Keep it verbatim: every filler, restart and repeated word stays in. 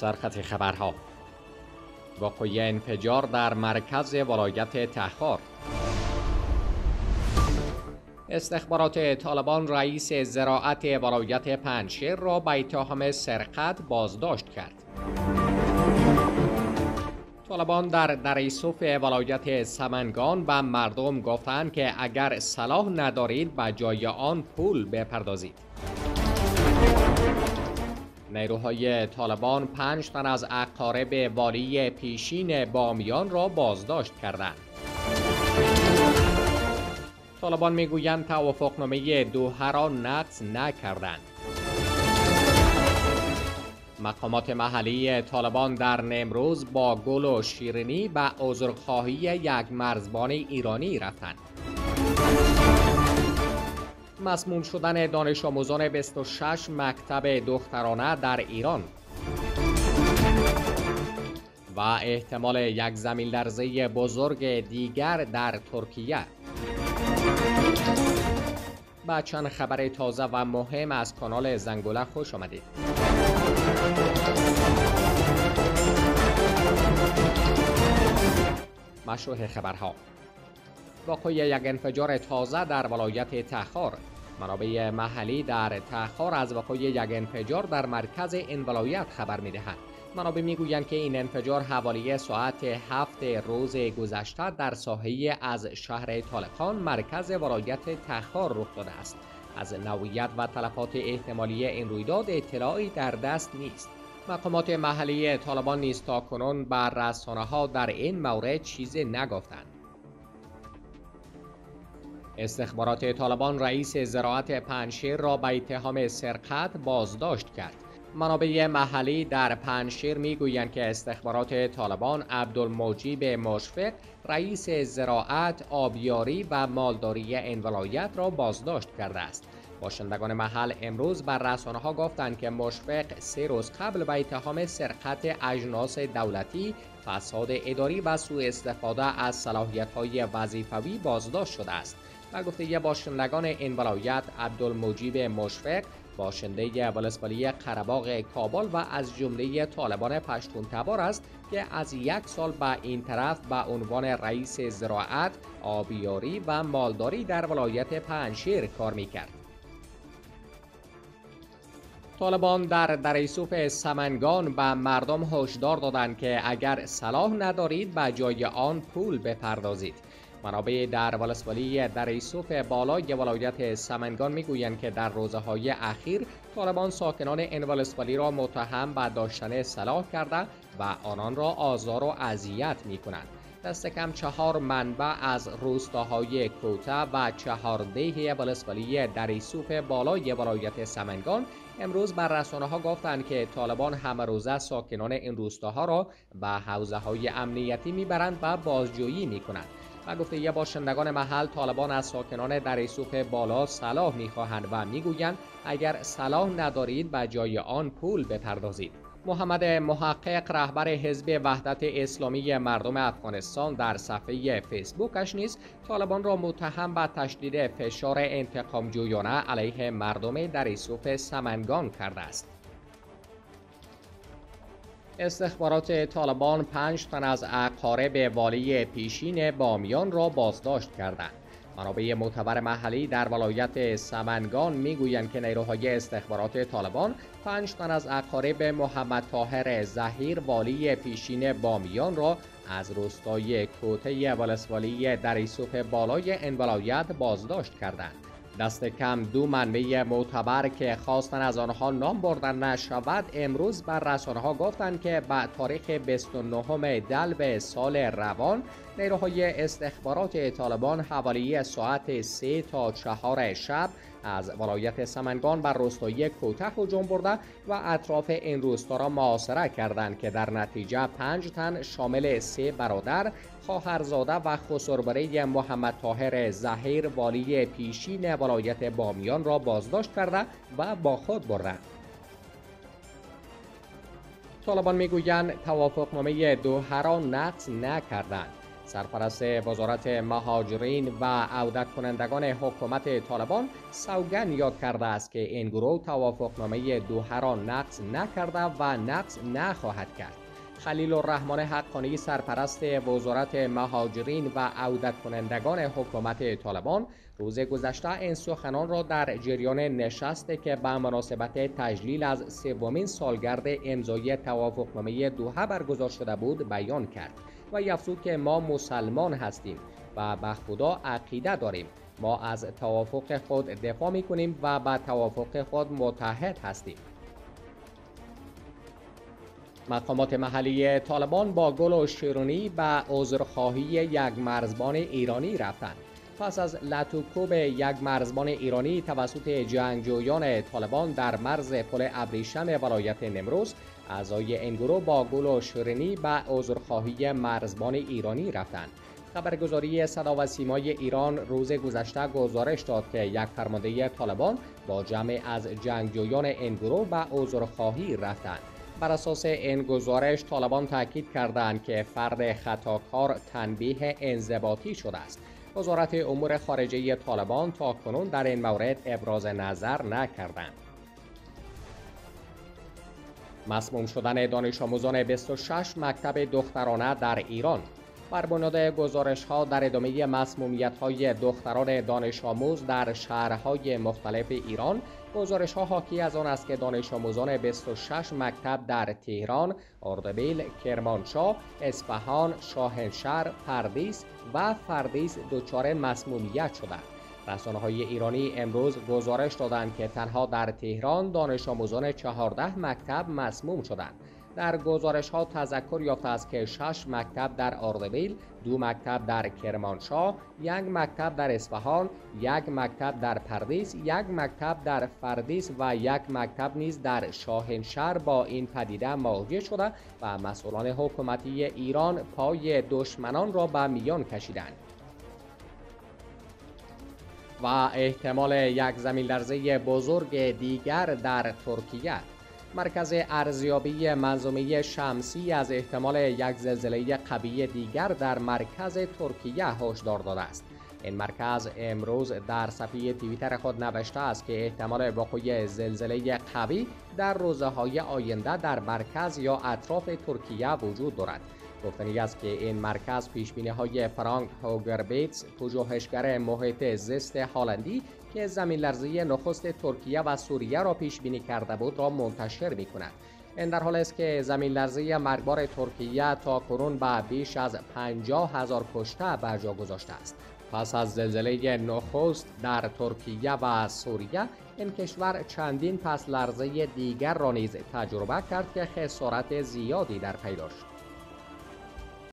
سرخط خبرها: وقوع انفجار در مرکز ولایت تخار. استخبارات طالبان رئیس زراعت ولایت پنجشیر را به اتهام سرقت بازداشت کرد. طالبان در دریسوف ولایت سمنگان به مردم گفتند که اگر سلاح ندارید به جای آن پول بپردازید. نیروهای طالبان پنج تن از اقارب والی پیشین بامیان را بازداشت کردند. طالبان میگویند توافقنامه دوحه را نقض نکردند. مقامات محلی طالبان در نیمروز با گل و شیرینی به عذرخواهی یک مرزبان ایرانی رفتند. مسموم شدن دانش آموزان بیست و شش مکتب دخترانه در ایران و احتمال یک زمین لرزه بزرگ دیگر در ترکیه. با چند خبر تازه و مهم از کانال زنگوله خوش آمدید. مشروع خبرها: وقوع یک انفجار تازه در ولایت تخار. منابع محلی در تخار از وقوع یک انفجار در مرکز این ولایت خبر می‌دهند. منابع میگویند که این انفجار حوالی ساعت هفت روز گذشته در ساحه از شهر طالقان مرکز ولایت تخار رخ داده است. از نوعیت و تلفات احتمالی این رویداد اطلاعی در دست نیست. مقامات محلی طالبان نیز تاکنون بر رسانه‌ها در این مورد چیزی نگفتند. استخبارات طالبان رئیس زراعت پنجشیر را به اتهام سرقت بازداشت کرد. منابع محلی در پنجشیر میگویند که استخبارات طالبان عبدالمجیب مشفق رئیس زراعت، آبیاری و مالداری این ولایت را بازداشت کرده است. باشندگان محل امروز بر رسانه‌ها گفتند که مشفق سه روز قبل به اتهام سرقت اجناس دولتی، فساد اداری و سوء استفاده از صلاحیت‌های وظیفوی بازداشت شده است. و گفته باشندگان این ولایت عبدالمجیب مشفق باشنده ولسوالی قره‌باغ کابل و از جمله طالبان پشتون تبار است که از یک سال به این طرف به عنوان رئیس زراعت، آبیاری و مالداری در ولایت پنجشیر کار می‌کرد. طالبان در دریسوف سمنگان به مردم هشدار دادند که اگر سلاح ندارید به جای آن پول بپردازید. منابع در ولسوالی دریسوف بالای ولایت سمنگان میگویند که در روزهای اخیر طالبان ساکنان این ولسوالی را متهم به داشتن سلاح کرده و آنان را آزار و اذیت میکنند. دست کم چهار منبع از روستاهای کوته و چهاردهی ولسوالی دریسوف بالای ولایت سمنگان امروز بر رسانه‌ها گفتند که طالبان همه روزه ساکنان این روستاها را به حوزه‌های امنیتی میبرند و بازجویی میکنند. و گفته یه باشندگان محل طالبان از ساکنان دریسوف بالا سلاح میخواهند و میگویند اگر سلاح ندارید به جای آن پول بپردازید. محمد محقق رهبر حزب وحدت اسلامی مردم افغانستان در صفحه فیسبوکش نیز طالبان را متهم به تشدید فشار انتقام جویانه علیه مردم دریسوف سمنگان کرده است. استخبارات طالبان پنج تن از اقارب والی پیشین بامیان را بازداشت کردند. منابع معتبر محلی در ولایت سمنگان میگویند که نیروهای استخبارات طالبان پنج تن از اقارب محمد طاهر ظهیر والی پیشین بامیان را از روستای کوته ولسوالی دریسوف بالای این ولایت بازداشت کردند. دست کم دو منبع معتبر که خواستن از آنها نام بردن نشود امروز بر رسانه‌ها گفتند که به تاریخ بیست و نهم دلو سال روان نیروهای استخبارات طالبان حوالی ساعت سه تا چهار شب از ولایت سمنگان بر روستای کوته هجوم برده و اطراف این روستا را محاصره کردند که در نتیجه پنج تن شامل سه برادر، خواهرزاده و خسربره محمد طاهر ظهیر والی پیشین ولایت بامیان را بازداشت کرده و با خود بردند. طالبان میگویند توافقنامه دوحه را نقض نکردند. سرپرست وزارت مهاجرین و عودت کنندگان حکومت طالبان سوگند یاد کرده است که این گروه توافقنامه دوحه را نقض نکرده و نقض نخواهد کرد. خلیل الرحمن حقانی سرپرست وزارت مهاجرین و عودت کنندگان حکومت طالبان روز گذشته این سخنان را در جریان نشستی که به مناسبت تجلیل از سومین سالگرد امضای توافقنامه دوحه برگزار شده بود بیان کرد و افزود که ما مسلمان هستیم و به خدا عقیده داریم. ما از توافق خود دفاع می‌کنیم و به توافق خود متحد هستیم. مقامات محلی طالبان با گل و شیرینی به عذرخواهی یک مرزبان ایرانی رفتند. پس از لطوکوب یک مرزبان ایرانی توسط جنگجویان طالبان در مرز پل ابریشم ولایت نیمروز، اعضای این گروه با گل و شیرینی به عذرخواهی مرزبان ایرانی رفتند. خبرگزاری صدا و سیمای ایران روز گذشته گزارش داد که یک فرمانده طالبان با جمع از جنگجویان این گروه به عذرخواهی رفتند. بر اساس این گزارش طالبان تاکید کردند که فرد خطاکار تنبیه انضباطی شده است. وزارت امور خارجه طالبان تاکنون در این مورد ابراز نظر نکردند. مسموم شدن دانش آموزان بیست و شش مکتب دخترانه در ایران. بر بنیاد گزارش‌ها در ادامه مسمومیت‌های دختران دانش آموز در شهرهای مختلف ایران، گزارش‌ها حاکی از آن است که دانش آموزان بیست و شش مکتب در تهران، اردبیل، کرمانشاه، اصفهان، شاهنشهر، پردیس و فردیس دچار مسمومیت شدند. رسانه‌های ایرانی امروز گزارش دادند که تنها در تهران دانش آموزان چهارده مکتب مسموم شدند. در گزارش ها تذکر یافته است که شش مکتب در اردبیل، دو مکتب در کرمانشاه، یک مکتب در اصفهان، یک مکتب در پردیس، یک مکتب در فردیس و یک مکتب نیز در شاهنشهر با این پدیده مواجه شده و مسئولان حکومتی ایران پای دشمنان را به میان کشیدند. و احتمال یک زمین لرزه بزرگ دیگر در ترکیه. مرکز ارزیابی منظومه شمسی از احتمال یک زلزله قوی دیگر در مرکز ترکیه هشدار داده است. این مرکز امروز در صفحه توییتر خود نوشته است که احتمال وقوع زلزله قوی در روزهای آینده در مرکز یا اطراف ترکیه وجود دارد. گفتنی است که این مرکز پیشبینی‌های فرانک هوگربیتس، پژوهشگر محیط زیست هلندی که زمین لرزه نخست ترکیه و سوریه را پیش بینی کرده بود را منتشر می‌کند. این در حالی است که زمین لرزه مرگبار ترکیه تا کنون به بیش از پنجاه هزار کشته بر جا گذاشته است. پس از زلزله نخست در ترکیه و سوریه، این کشور چندین پس لرزه دیگر را نیز تجربه کرد که خسارت زیادی در پی داشت.